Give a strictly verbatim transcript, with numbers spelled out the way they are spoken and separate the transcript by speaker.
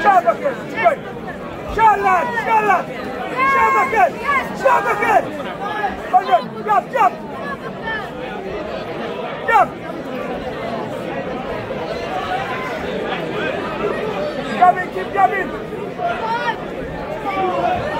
Speaker 1: شابك good. Shalad, shalad. Shabak it. Shabak it. Good. Jump, jump. Jump. Jumping, keep jumping.